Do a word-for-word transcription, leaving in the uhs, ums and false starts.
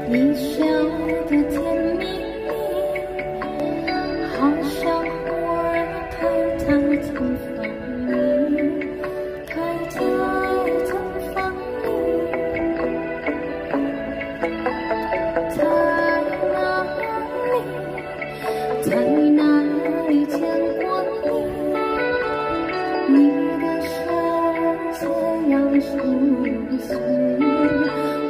你笑得甜蜜蜜，好像忽然推开腾放你，推开腾放你，在哪里，在哪里见过你？你的世界要熟悉。